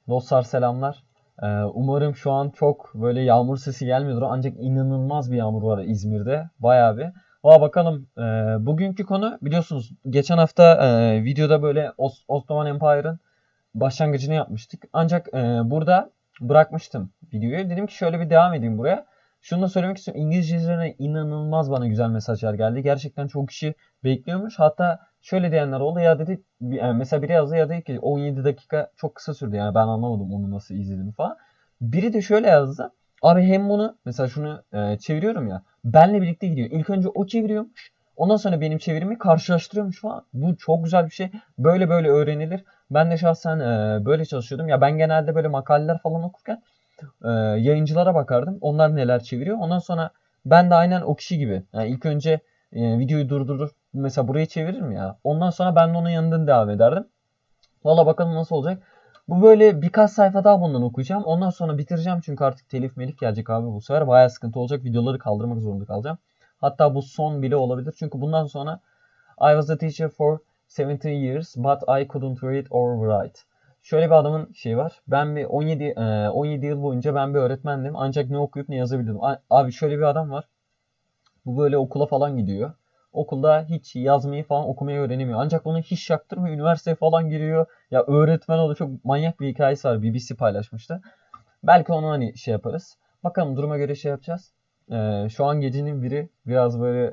Dostlar selamlar. Umarım şu an çok böyle yağmur sesi gelmiyordur. Ancak inanılmaz bir yağmur var İzmir'de. Bayağı bir. Bakalım. Bugünkü konu biliyorsunuz geçen hafta videoda böyle Ottoman Empire'ın başlangıcını yapmıştık. Ancak burada bırakmıştım videoyu. Dedim ki şöyle bir devam edeyim buraya. Şunu da söylemek istiyorum. İngilizce üzerine inanılmaz bana güzel mesajlar geldi. Gerçekten çok kişi bekliyormuş. Hatta şöyle diyenler oldu ya dedi. Mesela biri yazdı ya dedi ki 17 dakika çok kısa sürdü. Yani ben anlamadım onu nasıl izledim falan. Biri de şöyle yazdı. Abi hem bunu mesela şunu çeviriyorum ya. Benle birlikte gidiyor. İlk önce o çeviriyormuş. Ondan sonra benim çevirimi karşılaştırıyormuş falan. Bu çok güzel bir şey. Böyle böyle öğrenilir. Ben de şahsen böyle çalışıyordum. Ya ben genelde böyle makaleler falan okurken yayıncılara bakardım. Onlar neler çeviriyor. Ondan sonra ben de aynen o kişi gibi. Yani ilk önce videoyu durdurur. Mesela burayı çeviririm ya. Ondan sonra ben de onun yanından devam ederdim. Valla bakalım nasıl olacak. Bu böyle birkaç sayfa daha bundan okuyacağım. Ondan sonra bitireceğim çünkü artık telif melif gelecek abi bu sefer. Bayağı sıkıntı olacak. Videoları kaldırmak zorunda kalacağım. Hatta bu son bile olabilir. Çünkü bundan sonra I was a teacher for 17 years but I couldn't read or write. Şöyle bir adamın şeyi var. Ben bir 17 yıl boyunca ben bir öğretmendim. Ancak ne okuyup ne yazabiliyordum. Abi şöyle bir adam var. Bu böyle okula falan gidiyor. Okulda hiç yazmayı falan okumayı öğrenemiyor. Ancak onu hiç çaktırmıyor. Üniversiteye falan giriyor. Ya öğretmen oldu. Çok manyak bir hikayesi var. BBC paylaşmıştı. Belki onu hani şey yaparız. Bakalım duruma göre şey yapacağız. Şu an gecenin biri biraz böyle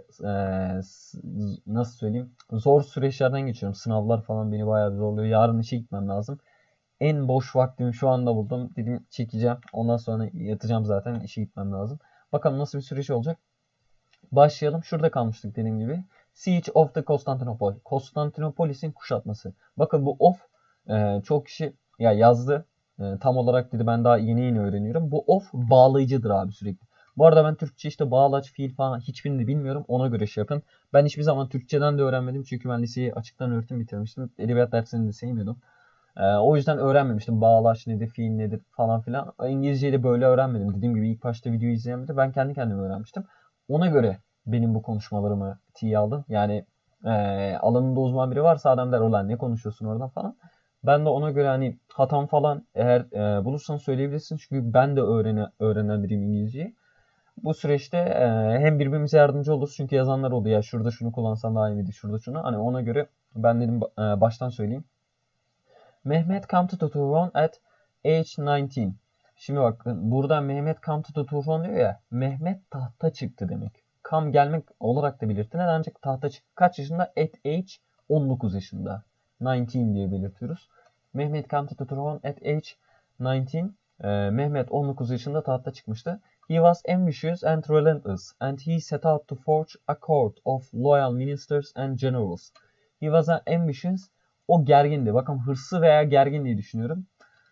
nasıl söyleyeyim zor süreçlerden geçiyorum. Sınavlar falan beni bayağı bir zorluyor. Yarın işe gitmem lazım. En boş vaktimi şu anda buldum. Dedim çekeceğim. Ondan sonra yatacağım zaten. İşe gitmem lazım. Bakalım nasıl bir süreç olacak. Başlayalım. Şurada kalmıştık dediğim gibi. Siege of the Constantinople. Konstantinopolis'in kuşatması. Bakın bu of çok kişi ya yazdı. Tam olarak dedi ben daha yeni öğreniyorum. Bu of bağlayıcıdır abi sürekli. Bu arada ben Türkçe işte bağlaç, fiil falan hiçbirini bilmiyorum. Ona göre şey yapın. Ben hiçbir zaman Türkçeden de öğrenmedim. Çünkü ben liseyi açıktan öğretim bitirmiştim. Edebiyat dersini de sevmiyordum. O yüzden öğrenmemiştim. Bağlaç nedir, fiil nedir falan filan. İngilizceyi de böyle öğrenmedim. Dediğim gibi ilk başta videoyu izleyemedim. Ben kendi kendime öğrenmiştim. Ona göre benim bu konuşmalarımı tiye aldım. Yani alanında uzman biri varsa adam der ulan ne konuşuyorsun oradan falan. Ben de ona göre hani hatam falan eğer bulursan söyleyebilirsin. Çünkü ben de öğrenen biriyim İngilizceyi. Bu süreçte hem birbirimize yardımcı oluruz. Çünkü yazanlar oldu ya şurada şunu kullansan daha iyi miydi şurada şunu. Hani ona göre ben dedim baştan söyleyeyim. Mehmet come to the throne at age 19. Şimdi bakın burada Mehmet come to the throne diyor ya. Mehmet tahta çıktı demek. Come gelmek olarak da belirtilen ancak tahta çıktı. Kaç yaşında? At age 19 yaşında. 19 diye belirtiyoruz. Mehmet come to the throne at age 19. Mehmet 19 yaşında tahta çıkmıştı. He was ambitious and relentless and he set out to forge a court of loyal ministers and generals. He was ambitious. O gergindi. Bakın hırslı veya gergin diye düşünüyorum.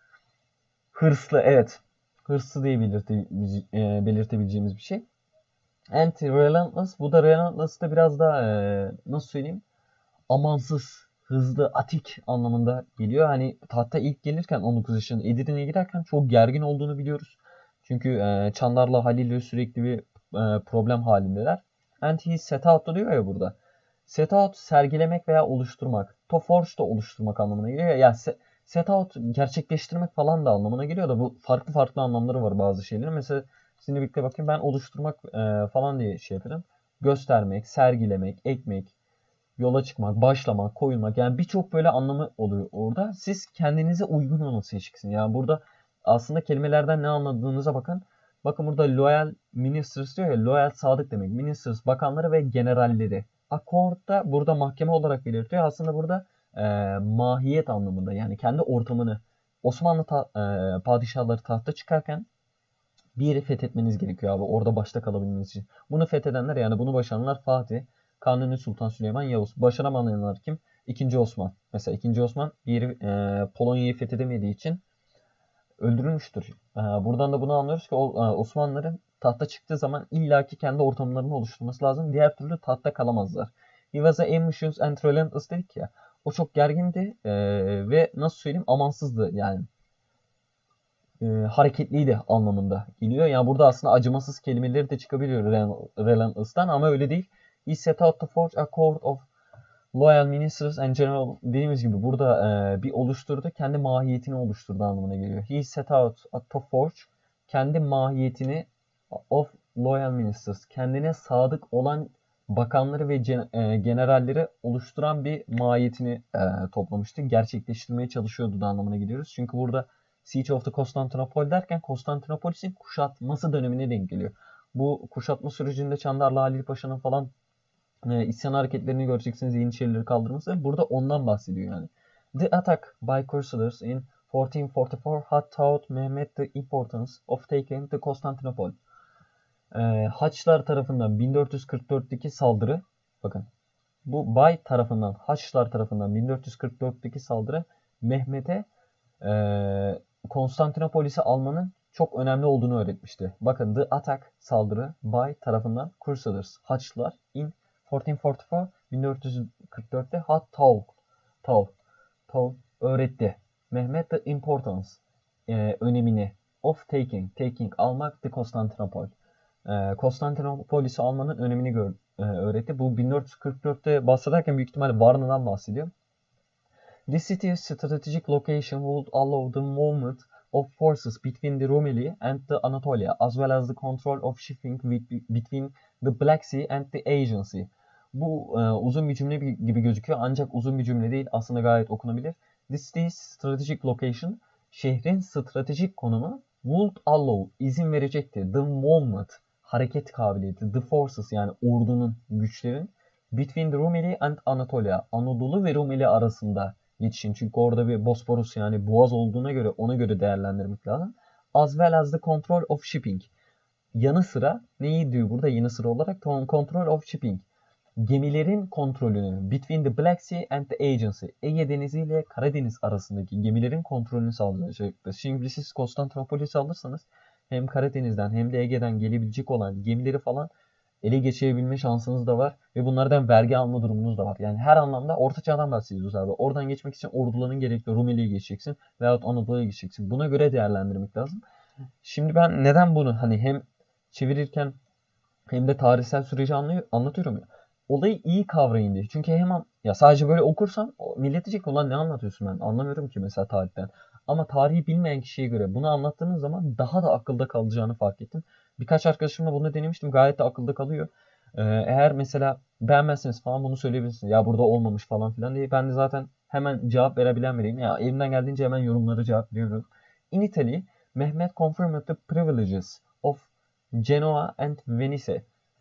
Hırslı evet. Hırslı diye belirtebileceğimiz bir şey. Anti-relentless. Bu da relentless da biraz daha nasıl söyleyeyim? Amansız, hızlı, atik anlamında geliyor. Hani tahta ilk gelirken 19 yaşında Edirne'ye giderken çok gergin olduğunu biliyoruz. Çünkü Çandar'la Halil'le sürekli bir problem halindeler. And he set out diyor ya burada. Set out sergilemek veya oluşturmak. To forge da oluşturmak anlamına geliyor. Yani set out gerçekleştirmek falan da anlamına geliyor da bu farklı farklı anlamları var bazı şeylerin. Mesela sizinle birlikte bakayım ben oluşturmak falan diye şey yapıyorum. Göstermek, sergilemek, ekmek, yola çıkmak, başlamak, koyulmak yani birçok böyle anlamı oluyor orada. Siz kendinize uygun olanı seçin. Yani burada aslında kelimelerden ne anladığınıza bakın. Bakın burada loyal ministers diyor ya, loyal sadık demek. Ministers bakanları ve generalleri. Accord da burada mahkeme olarak belirtiyor. Aslında burada mahiyet anlamında yani kendi ortamını Osmanlı padişahları tahta çıkarken bir yeri fethetmeniz gerekiyor abi. Orada başta kalabilmeniz için. Bunu fethedenler yani bunu başaranlar Fatih, Kanuni Sultan Süleyman, Yavuz. Başaramayanlar kim? İkinci Osman. Mesela ikinci Osman bir yeri Polonya'yı fethedemediği için öldürülmüştür. Buradan da bunu anlıyoruz ki Osmanlıların tahta çıktığı zaman illaki kendi ortamlarını oluşturması lazım. Diğer türlü tahta kalamazlar. He was ambitious and relentless dedik ya. O çok gergindi ve nasıl söyleyeyim amansızdı yani. Hareketliydi anlamında geliyor. Yani burada aslında acımasız kelimeleri de çıkabiliyor relentless'tan ama öyle değil. He set out to forge a court of Loyal Ministers and General dediğimiz gibi burada bir oluşturdu. Kendi mahiyetini oluşturdu anlamına geliyor. He set out to forge kendi mahiyetini of loyal ministers. Kendine sadık olan bakanları ve generalleri oluşturan bir mahiyetini toplamıştı. Gerçekleştirmeye çalışıyordu da anlamına geliyoruz. Çünkü burada Siege of the Constantinople derken Konstantinopolis'in kuşatması dönemine denk geliyor. Bu kuşatma sürecinde Çandarlı Halil Paşa'nın falan isyan hareketlerini göreceksiniz. Yeniçerileri kaldırması. Burada ondan bahsediyor yani. The attack by Crusaders in 1444 had taught Mehmet the importance of taking the Constantinople. Haçlılar tarafından 1444'teki saldırı, bakın bu Bay tarafından, Haçlılar tarafından 1444'teki saldırı Mehmet'e Konstantinopolis'i almanın çok önemli olduğunu öğretmişti. Bakın the attack saldırı Bay tarafından Crusaders, Haçlılar in 1444 1444'te had taught öğretti. Mehmet the importance önemini of taking almak the Constantinople. Konstantinopolis'i almanın önemini öğretti. Bu 1444'te bahsederken büyük ihtimalle Varna'dan bahsediyor. This city's strategic location would allow the movement of forces between the Rumeli and the Anatolia, as well as the control of shipping between the Black Sea and the Aegean Sea. Bu uzun bir cümle gibi gözüküyor ancak uzun bir cümle değil, aslında gayet okunabilir. This city's strategic location, şehrin stratejik konumu, would allow, izin verecekti, the movement, hareket kabiliyeti, the forces yani ordunun, güçlerin, between the Rumeli and Anatolia, Anadolu ve Rumeli arasında geçişin. Çünkü orada bir Bosporus yani boğaz olduğuna göre ona göre değerlendirmek lazım. As well as the control of shipping. Yanı sıra neyi diyor burada yanı sıra olarak? Control of shipping. Gemilerin kontrolünü between the Black Sea and the Aegean Sea. Ege Denizi ile Karadeniz arasındaki gemilerin kontrolünü sağlayacaktır. Şimdi siz Konstantinopolis'i alırsanız hem Karadeniz'den hem de Ege'den gelebilecek olan gemileri falan ele geçirebilme şansınız da var ve bunlardan vergi alma durumunuz da var. Yani her anlamda Orta Çağ'dan bahsediyoruz abi. Oradan geçmek için orduların gerekli Rumeli'ye geçeceksin veyahut Anadolu'ya geçeceksin. Buna göre değerlendirmek lazım. Şimdi ben neden bunu hani hem çevirirken hem de tarihsel süreci anlatıyorum ya. Olayı iyi kavrayın diye. Çünkü hemen ya sadece böyle okursam millet diyecek ulan ne anlatıyorsun ben anlamıyorum ki mesela tarihten. Ama tarihi bilmeyen kişiye göre bunu anlattığınız zaman daha da akılda kalacağını fark ettim. Birkaç arkadaşımla bunu denemiştim. Gayet de akılda kalıyor. Eğer mesela beğenmezseniz falan bunu söyleyebilirsiniz. Ya burada olmamış falan filan diye. Ben de zaten hemen cevap verebilen biriyim. Ya elimden geldiğince hemen yorumlara cevap veriyorum. In Italy, Mehmet confirmed the privileges of Genoa and Venice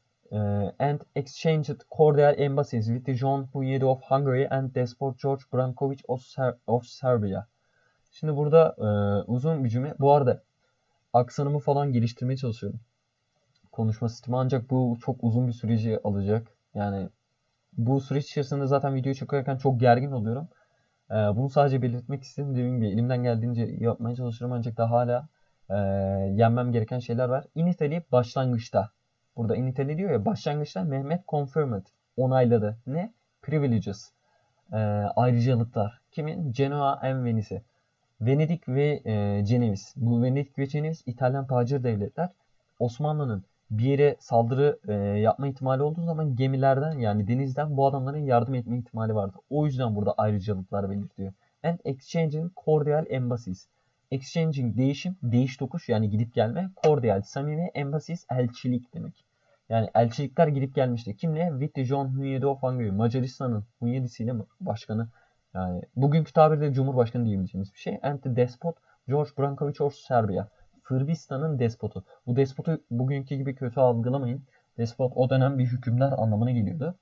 and exchanged cordial embassies with the John Hunyadi of Hungary and Despot George Brankovic of Serbia. Şimdi burada uzun bir cümle. Bu arada aksanımı falan geliştirmeye çalışıyorum. Konuşma sistemi ancak bu çok uzun bir süreci alacak. Yani bu süreç içerisinde zaten videoyu çekerken çok gergin oluyorum. Bunu sadece belirtmek istedim. Dediğim gibi elimden geldiğince yapmaya çalışıyorum ancak daha hala yenmem gereken şeyler var. In Italy başlangıçta. Burada in Italy diyor ya başlangıçta Mehmet confirmed onayladı. Ne? Privileges. Ayrıcalıklar. Kimin? Genoa and Venice. Venedik ve Ceneviz. Bu Venedik ve Ceneviz İtalyan tacir devletler. Osmanlı'nın bir yere saldırı yapma ihtimali olduğu zaman gemilerden yani denizden bu adamların yardım etme ihtimali vardı. O yüzden burada ayrıcalıklar belirtiyor. And exchanging cordial embassies. Exchanging değişim, değiş tokuş yani gidip gelme. Cordial, samimi, embassies elçilik demek. Yani elçilikler gidip gelmişti. Kimle? With the John Hunyadi of Hungary. Macaristan'ın Hunyadi'siyle başkanı. Yani bugünkü tabirle Cumhurbaşkanı diyebileceğimiz bir şey. And the despot George Brankovic of Serbia. Sırbistan'ın despotu. Bu despotu bugünkü gibi kötü algılamayın. Despot o dönem bir hükümdar anlamına geliyordu.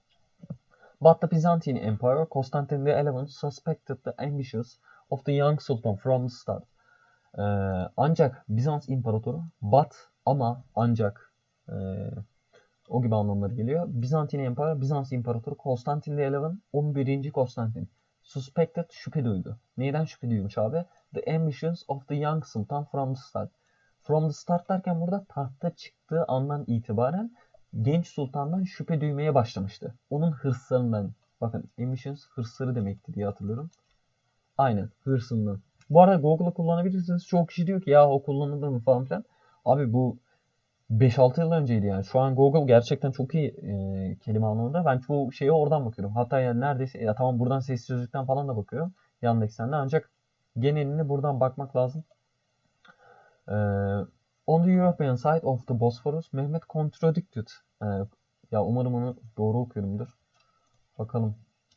But the Byzantine Empire, Constantine XI suspected the ambitions of the young sultan from the start. Ancak Bizans İmparatoru, ama ancak o gibi anlamları geliyor. Byzantine Empire, Bizans İmparatoru Constantine XI 11. Konstantin. Suspected şüphe duydu. Neyden şüphe duymuş abi? The ambitions of the young sultan from the start. From the start derken burada tahta çıktığı andan itibaren genç sultandan şüphe duymaya başlamıştı. Onun hırslarından. Bakın ambitions hırsları demekti diye hatırlıyorum. Aynen hırsından. Bu arada Google'ı kullanabilirsiniz. Çok kişi diyor ki ya o kullanılır mı falan filan. Abi bu 5-6 yıl önceydi yani. Şu an Google gerçekten çok iyi kelime anlamında. Ben çoğu şeye oradan bakıyorum. Hatta yani neredeyse ya tamam buradan sessiz sözlükten falan da bakıyorum. Yandex.'den de ancak genelini buradan bakmak lazım. On the European side of the Bosphorus, Mehmet contradicted. Ya umarım onu doğru okuyorumdur. Bakalım.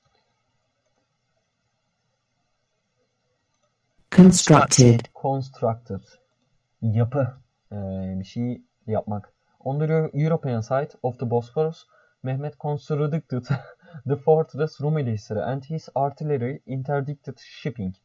Constructed. Yapı. Bir şeyi yapmak. On the European side of the Bosphorus, Mehmet contradicted the fortress Rumelihisar'ı and his artillery interdicted shipping.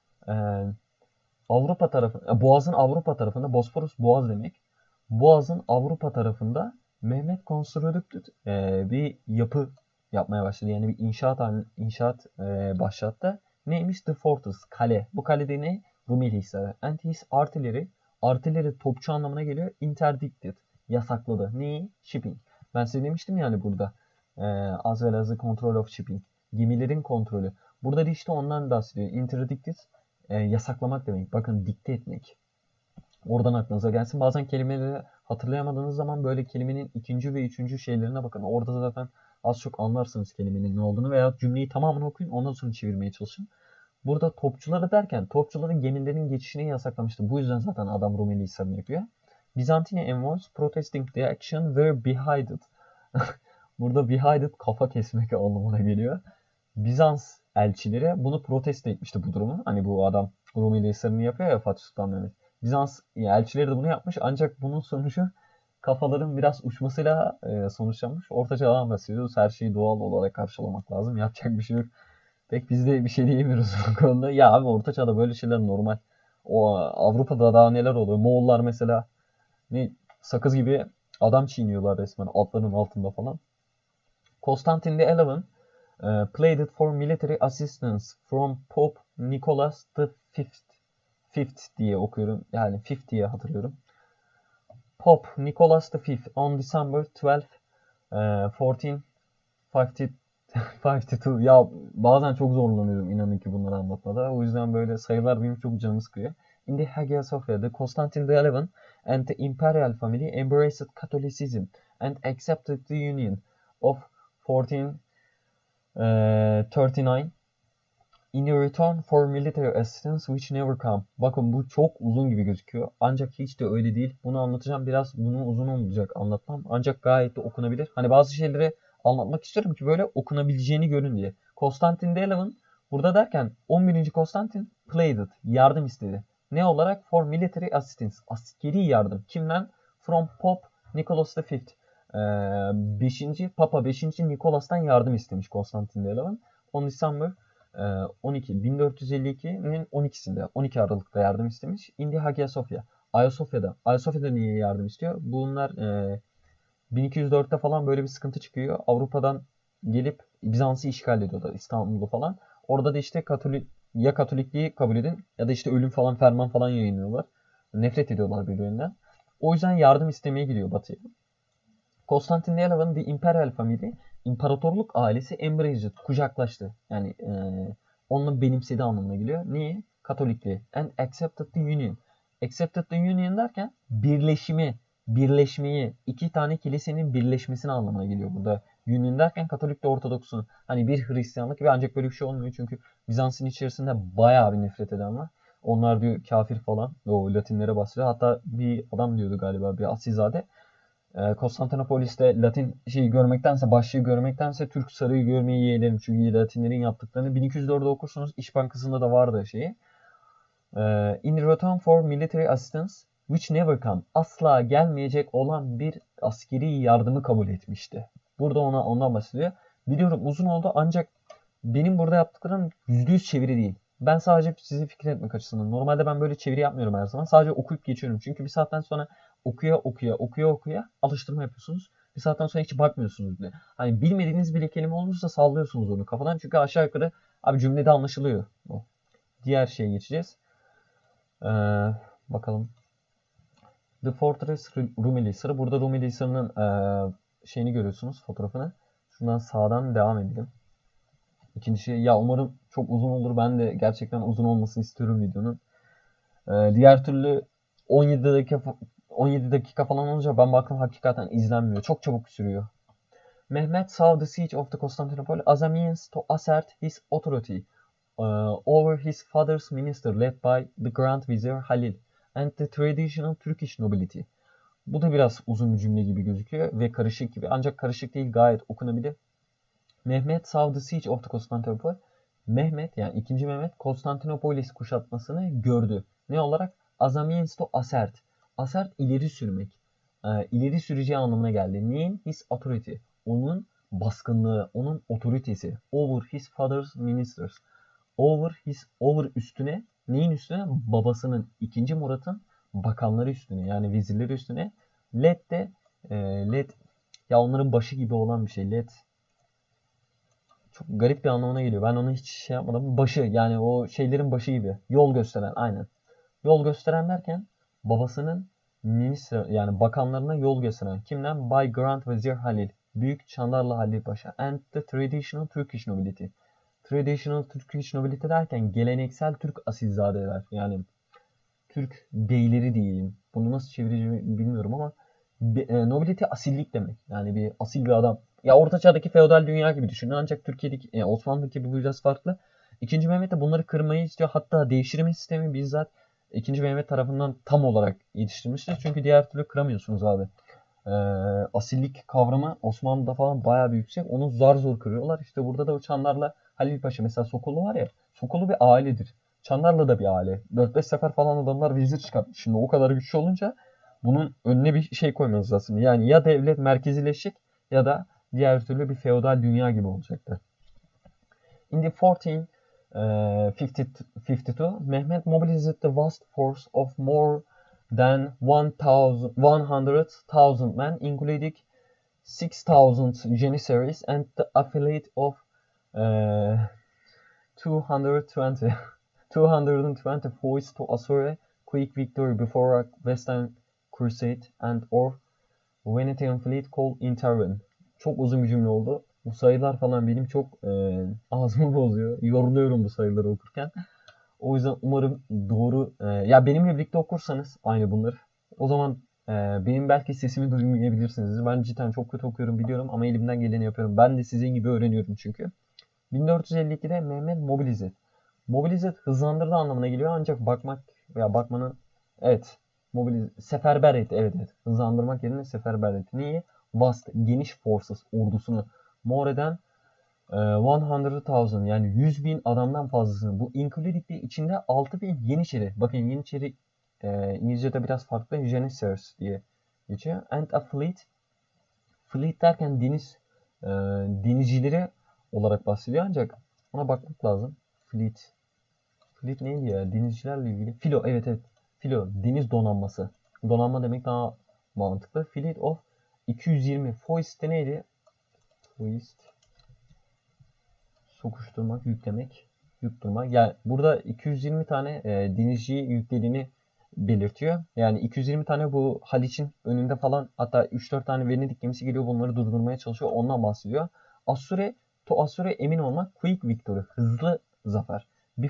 Avrupa tarafı, Boğaz'ın Avrupa tarafında, Bosporus Boğaz demek. Boğaz'ın Avrupa tarafında Mehmet Constructed bir yapı yapmaya başladı. Yani bir inşaat başlattı. Neymiş? The Fortress, kale. Bu kalede ne? Rumeli Hisarı. And his artillery topçu anlamına geliyor. Interdicted, yasakladı. Neyi? Shipping. Ben size demiştim yani burada. As well as the control of shipping. Gemilerin kontrolü. Burada da işte ondan bahsediyor. Interdicted, yasaklamak demek. Bakın dikte etmek. Oradan aklınıza gelsin. Bazen kelimeleri hatırlayamadığınız zaman böyle kelimenin ikinci ve üçüncü şeylerine bakın. Orada da zaten az çok anlarsınız kelimenin ne olduğunu veya cümleyi tamamını okuyun ondan sonra çevirmeye çalışın. Burada topçuları derken topçuları gemilerin geçişini yasaklamıştı. Bu yüzden zaten adam Rumeli Hisarı'nı yapıyor. Byzantine envoys protesting the action were beheaded. Burada beheaded kafa kesmek anlamına geliyor. Bizans elçileri bunu protesto etmişti bu durumu. Hani bu adam Rumeli Hisarı'nı yapıyor ya Fatih Sultan Mehmet. Bizans elçileri de bunu yapmış ancak bunun sonucu kafaların biraz uçmasıyla sonuçlanmış. Orta Çağ'dan bahsediyoruz. Her şeyi doğal olarak karşılamak lazım. Yapacak bir şey yok. Pek biz de bir şey diyemiyoruz bu konuda. Ya abi Orta Çağ'da böyle şeyler normal. O Avrupa'da daha neler oluyor? Moğollar mesela ne sakız gibi adam çiğniyorlar resmen atların altında falan. Constantine the Eleventh pleaded for military assistance from Pope Nicholas the Fifth diye okuyorum. Yani Fifth diye hatırlıyorum. Pope Nicholas V on December 12, 1452. Ya bazen çok zorlanıyorum inanın ki bunları anlatmada. O yüzden böyle sayılar benim çok canımı sıkıyor. In the Hagia Sophia, the Constantine the Eleventh and the imperial family embraced Catholicism and accepted the union of 1439 in return for military assistance which never come. Bakın bu çok uzun gibi gözüküyor. Ancak hiç de öyle değil. Bunu anlatacağım. Biraz bunun uzun olacak anlatmam. Ancak gayet de okunabilir. Hani bazı şeyleri anlatmak istiyorum ki böyle okunabileceğini görün diye. Constantine the Eleventh burada derken 11. Constantine pleaded, yardım istedi. Ne olarak? For military assistance. Askeri yardım. Kimden? From Pope Nicholas V. 5. Papa 5. Nicholas'tan yardım istemiş Constantine the Eleventh. On December 1452'nin 12'sinde 12 Aralık'ta yardım istemiş. In the Hagia Sophia. Ayasofya'da niye yardım istiyor? Bunlar 1204'te falan böyle bir sıkıntı çıkıyor. Avrupa'dan gelip Bizans'ı işgal ediyorlar. İstanbul'u falan. Orada da işte Katolikliği kabul edin ya da işte ölüm falan ferman falan yayınlıyorlar. Nefret ediyorlar birbirinden. O yüzden yardım istemeye gidiyor Batı'ya. Constantine the Eleventh, the Imperial Family, imparatorluk ailesi embraced, kucaklaştı. Yani onunla benimsedi anlamına geliyor. Niye? Katolikliği. And accepted the union. Accepted the union derken birleşmeyi, iki tane kilisenin birleşmesini anlamına geliyor burada. Union derken Katolikle Ortodoksun. Hani bir Hristiyanlık ve ancak böyle bir şey olmuyor çünkü Bizans'ın içerisinde bayağı bir nefret eden var. Onlar diyor kafir falan. O Latinlere bahsediyor. Hatta bir adam diyordu galiba bir asilzade. Konstantinopolis'te Latin şeyi görmektense, başlığı görmektense Türk sarayı görmeyi yeğlerim. Çünkü Latinlerin yaptıklarını 1204'de okursunuz. İş Bankası'nda da vardı şeyi. In return for military assistance which never come. Asla gelmeyecek olan bir askeri yardımı kabul etmişti. Burada ondan bahsediyor. Biliyorum uzun oldu ancak benim burada yaptıklarım %100 çeviri değil. Ben sadece sizi fikir etmek açısından. Normalde ben böyle çeviri yapmıyorum her zaman. Sadece okuyup geçiyorum. Çünkü bir saatten sonra okuya alıştırma yapıyorsunuz. Bir saatten sonra hiç bakmıyorsunuz bile. Hani bilmediğiniz bir kelime olursa sallıyorsunuz onu kafadan. Çünkü aşağı yukarı abi cümlede anlaşılıyor. O. Diğer şeye geçeceğiz. Bakalım. The Fortress Rumeli Hisarı. Burada Rumeli Hisarı'nın şeyini görüyorsunuz, fotoğrafını. Şundan sağdan devam edelim. İkinci şey, ya umarım çok uzun olur. Ben de gerçekten uzun olmasını istiyorum videonun. Diğer türlü 17 17 dakika falan olunca ben baktım hakikaten izlenmiyor. Çok çabuk sürüyor. Mehmet saw the siege of the Constantinople as a means to assert his authority over his father's minister led by the Grand Vizier Halil and the traditional Turkish nobility. Bu da biraz uzun bir cümle gibi gözüküyor ve karışık gibi. Ancak karışık değil, gayet okunabilir. Mehmet saw the siege of the Constantinople. Mehmet, yani 2. Mehmet Konstantinopolis kuşatmasını gördü. Ne olarak? As a means to assert. Assert ileri sürmek. İleri süreceği anlamına geldi. Neyin? His authority. Onun baskınlığı, onun otoritesi. Over his father's ministers. Over üstüne. Neyin üstüne? Babasının, 2. Murat'ın bakanları üstüne, yani vezirleri üstüne. Led ya onların başı gibi olan bir şey. Led çok garip bir anlamına geliyor. Ben onu hiç şey yapmadım. Başı, yani o şeylerin başı gibi. Yol gösteren, aynen. Yol gösteren derken babasının minister, yani bakanlarına yol gösteren. Kimden? By Grand Vizier Halil. Büyük Çandarlı Halil Paşa. And the traditional Turkish nobility. Traditional Turkish nobility derken geleneksel Türk asilzadeler. Yani Türk beyleri diyeyim. Bunu nasıl çevireceğimi bilmiyorum ama nobility asillik demek. Yani bir asil bir adam. Ya Orta Çağ'daki feodal dünya gibi düşünün. Ancak Türkiye'deki, Osmanlı'daki bu biraz farklı. 2. Mehmet de bunları kırmayı istiyor. Hatta devşirme sistemi bizzat 2. Mehmet tarafından tam olarak yetiştirilmiştir. Çünkü diğer türlü kıramıyorsunuz abi. Asillik kavramı Osmanlı'da falan bayağı bir yüksek. Onu zar zor kırıyorlar. İşte burada da Çandarlı Halil Paşa, mesela Sokolu var ya. Sokolu bir ailedir. Çandarlı da bir aile. 4-5 sefer falan adamlar vezir çıkartmış. Şimdi o kadar güçlü olunca bunun önüne bir şey koymanız lazım. Yani ya devlet merkezileşecek ya da diğer türlü bir feodal dünya gibi olacaktı. In the 1452, Mehmet mobilized the vast force of more than 100,000 men, including 6,000 Janissaries and the affiliate of 220 foes to assure quick victory before a Western Crusade and or Venetian fleet called intervene. Çok uzun bir cümle oldu. Bu sayılar falan benim çok ağzımı bozuyor. Yoruluyorum bu sayıları okurken. O yüzden umarım doğru... ya benimle birlikte okursanız aynı bunları. O zaman benim belki sesimi duymayabilirsiniz. Ben cidden çok kötü okuyorum biliyorum ama elimden geleni yapıyorum. Ben de sizin gibi öğreniyorum çünkü. 1452'de Mehmet mobilize. Mobilize hızlandırdı anlamına geliyor ancak bakmak veya bakmanın, evet, seferber etti, evet. Hızlandırmak yerine seferber etti. Niye? Vast, geniş forces ordusunu, more than 100,000, yani 100.000 adamdan fazlasını. Bu including de içinde 6.000 Yeniçeri. Bakın Yeniçeri İngilizce'de biraz farklı. Janissaries diye geçiyor. And a fleet. Fleet derken denizcileri olarak bahsediyor ancak ona bakmak lazım. Fleet neydi ya? Denizcilerle ilgili. Filo, evet. Filo, deniz donanması. Donanma demek daha mantıklı. Fleet of 220. Foist de neydi? Foist. Sokuşturmak, yüklemek, yutturmak. Yani burada 220 tane denizciyi yüklediğini belirtiyor. Yani 220 tane bu Haliç'in önünde falan, hatta 3-4 tane Venedik gemisi geliyor, bunları durdurmaya çalışıyor. Ondan bahsediyor. Assure emin olmak, quick victory, hızlı zafer.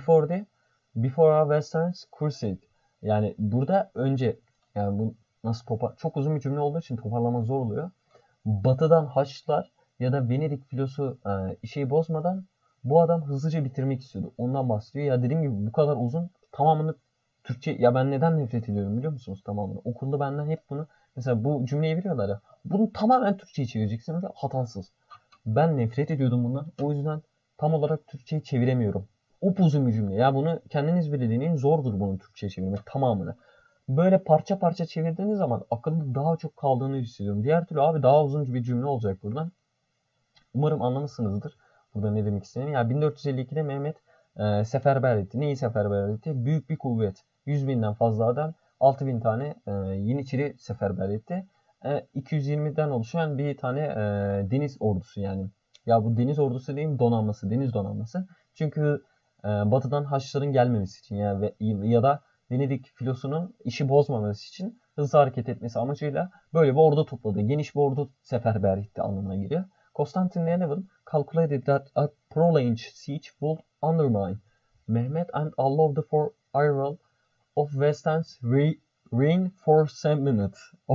Before a Western Crusade. Yani burada önce, yani bu nasıl çok uzun bir cümle olduğu için toparlama zor oluyor. Batıdan Haçlılar ya da Venedik filosu işi bozmadan bu adam hızlıca bitirmek istiyordu. Ondan bahsediyor. Ya dediğim gibi bu kadar uzun, tamamını Türkçe, ya ben neden nefret ediyorum biliyor musunuz tamamını? Okulda benden hep bunu, mesela bu cümleyi veriyorlar ya, bunu tamamen Türkçe'ye çevireceksin ve hatasız. Ben nefret ediyordum bundan. O yüzden tam olarak Türkçe'ye çeviremiyorum. Upuzun bir cümle. Ya bunu kendiniz bile deneyin. Zordur bunu Türkçe'ye çevirmek tamamını. Böyle parça parça çevirdiğiniz zaman akılda daha çok kaldığını hissediyorum. Diğer türlü abi daha uzun bir cümle olacak buradan. Umarım anlamışsınızdır burada ne demek istediğimi. Ya 1452'de Mehmet seferber etti. Neyi seferber etti? Büyük bir kuvvet. 100.000'den fazla adam, 6.000 tane Yeniçeri seferber etti. 220'den oluşan bir tane deniz ordusu yani. Ya bu deniz ordusu değil, donanması, deniz donanması. Çünkü batıdan Haçlıların gelmemesi için ya da Venedik filosunun işi bozmaması için hızlı hareket etmesi amacıyla böyle bir ordu topladı. Geniş bir ordu seferber etti anlamına geliyor. Constantine calculated that a prolonged siege would undermine Mehmet and all of the four arrival of Western's Reinforcement.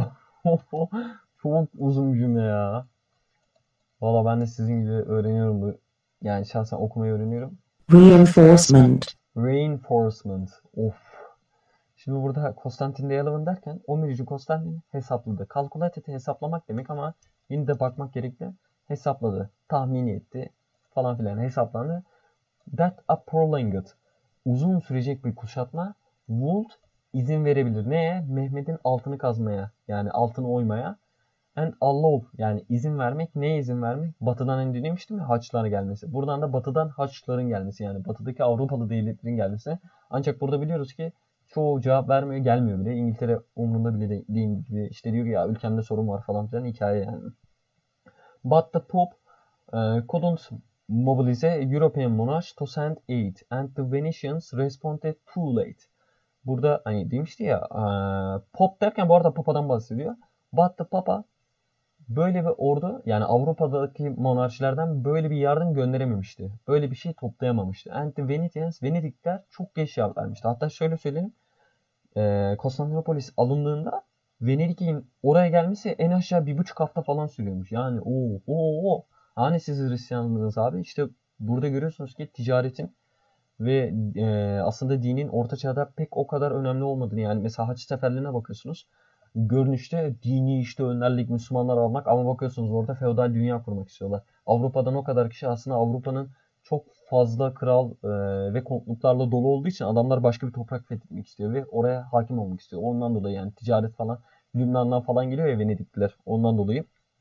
Çok uzun bir cümle ya. Valla ben de sizin gibi öğreniyorum bu. Yani şahsen okumayı öğreniyorum. Reinforcement. Reinforcement. Of. Şimdi burada Konstantin de Yalın derken 11. Konstantin hesapladı. Calculated hesaplamak demek ama yine de bakmak gerekli. Hesapladı. Tahmini etti. Falan filan hesaplandı. That a prolonged. Uzun sürecek bir kuşatma would izin verebilir. Neye? Mehmet'in altını kazmaya. Yani altını oymaya. And allow yani izin vermek. Neye izin vermek? Batıdan hani demiştim ya Haçlıların gelmesi. Buradan da batıdan Haçlıların gelmesi. Yani batıdaki Avrupalı devletlerin gelmesi. Ancak burada biliyoruz ki çoğu cevap vermiyor, gelmiyor bile. İngiltere umurunda bile değil. İşte diyor ki ya ülkemde sorun var falan filan hikaye yani. But the Pope couldn't mobilize European monarchs to send aid and the Venetians responded too late. Burada hani demişti ya Pop derken bu arada Papa'dan bahsediyor. But the Papa böyle bir ordu yani Avrupa'daki monarşilerden böyle bir yardım gönderememişti. Böyle bir şey toplayamamıştı. And the Venetians, Venedikler çok geç cevap vermişti. Hatta şöyle söyleyeyim. Konstantinopolis alındığında Venedik'in oraya gelmesi en aşağı 1,5 hafta falan sürüyormuş. Yani o. Hani siz Hristiyanlığınız abi? İşte burada görüyorsunuz ki ticaretin ve aslında dinin orta çağda pek o kadar önemli olmadığını yani mesela haç seferlerine bakıyorsunuz. Görünüşte dini işte önderlik Müslümanlar almak ama bakıyorsunuz orada feodal dünya kurmak istiyorlar. Avrupa'dan o kadar kişi aslında Avrupa'nın çok fazla kral ve kontluklarla dolu olduğu için adamlar başka bir toprak fethetmek istiyor ve oraya hakim olmak istiyor. Ondan dolayı yani ticaret falan Lübnan'dan falan geliyor ya Venedikliler ondan dolayı.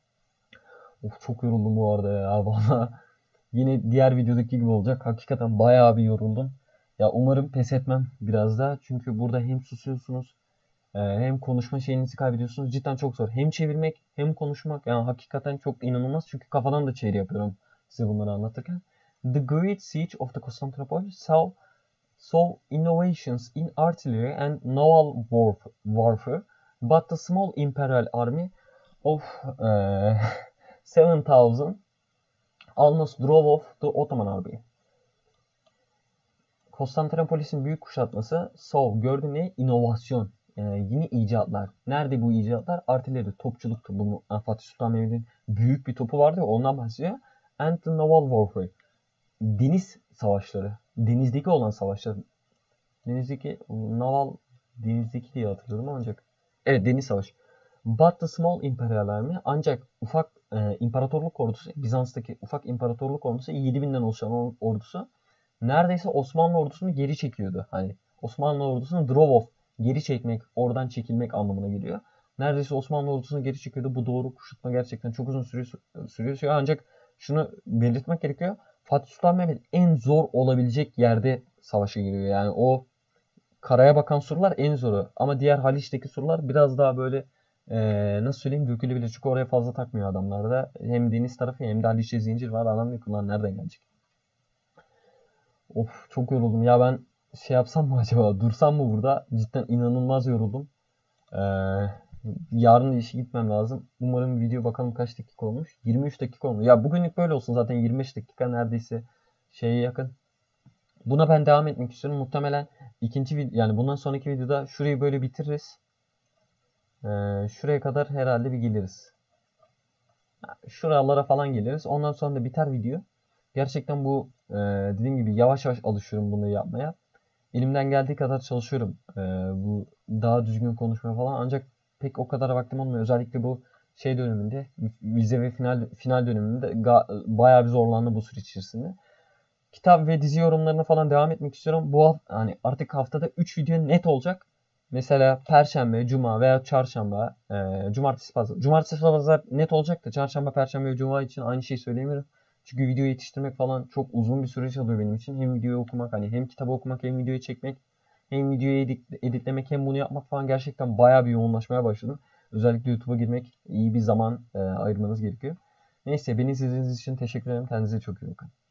Of çok yoruldum bu arada ya valla. Yine diğer videodaki gibi olacak. Hakikaten bayağı bir yoruldum. Ya umarım pes etmem biraz daha. Çünkü burada hem susuyorsunuz hem konuşma şeyinizi kaybediyorsunuz. Cidden çok zor. Hem çevirmek hem konuşmak. Yani hakikaten çok inanılmaz. Çünkü kafadan da çeviri yapıyorum size bunları anlatırken. The Great Siege of the Constantinople saw innovations in artillery and naval warfare, but the small imperial army of 7,000 almost drove off the Ottoman army. Konstantinopolis'in büyük kuşatması gördü ne? İnovasyon. Yeni icatlar. Nerede bu icatlar? Artilleri, topçuluktu. Bunu Fatih Sultan Mehmet'in büyük bir topu vardı ya ondan bahsediyor. And the naval warfare. Deniz savaşları. Denizdeki olan savaşlar. Denizdeki denizdeki diye hatırlıyorum ancak. Evet deniz savaşı. But the small imperial army ancak ufak imparatorluk ordusu Bizans'taki ufak imparatorluk ordusu 7.000'den oluşan ordusu neredeyse Osmanlı ordusunu geri çekiyordu. Hani Osmanlı ordusunu drove off geri çekmek, oradan çekilmek anlamına geliyor. Neredeyse Osmanlı ordusunu geri çekiyordu. Bu doğru kuşatma gerçekten çok uzun sürüyor. Ancak şunu belirtmek gerekiyor. Fatih Sultan Mehmet en zor olabilecek yerde savaşa giriyor. Yani o karaya bakan surlar en zoru. Ama diğer Haliç'teki surlar biraz daha böyle nasıl söyleyeyim dökülebilir. Çünkü oraya fazla takmıyor adamlar da. Hem deniz tarafı hem de Haliç'te zincir var. Adam diyor ki ulan nereden gelecek? Of çok yoruldum. Ya ben şey yapsam mı acaba? Dursam mı burada? Cidden inanılmaz yoruldum. Ee, yarın işe gitmem lazım. Umarım video bakalım kaç dakika olmuş. 23 dakika olmuş. Ya bugünlük böyle olsun zaten 25 dakika neredeyse şeye yakın. Buna ben devam etmek istiyorum. Muhtemelen ikinci video yani bundan sonraki videoda şurayı böyle bitiririz. Şuraya kadar herhalde bir geliriz. Şuralara falan geliriz. Ondan sonra da biter video. Gerçekten bu dediğim gibi yavaş yavaş alışıyorum bunu yapmaya. Elimden geldiği kadar çalışıyorum. Bu daha düzgün konuşmaya falan. Ancak pek o kadar vaktim olmuyor. Özellikle bu şey döneminde, vize ve final döneminde bayağı bir zorlandı bu süreç içerisinde. Kitap ve dizi yorumlarına falan devam etmek istiyorum. Bu hani artık haftada 3 video net olacak. Mesela Perşembe, Cuma veya Çarşamba, Cumartesi, Pazar. Cumartesi, Pazar net olacak da Çarşamba, Perşembe ve Cuma için aynı şeyi söyleyemiyorum. Çünkü video yetiştirmek falan çok uzun bir süreç alıyor benim için. Hem videoyu okumak, hani hem kitabı okumak, hem videoyu çekmek, hem videoyu editlemek, hem bunu yapmak falan gerçekten bayağı bir yoğunlaşmaya başladım. Özellikle YouTube'a girmek iyi bir zaman ayırmanız gerekiyor. Neyse beni izlediğiniz için teşekkür ederim. Kendinize çok iyi bakın.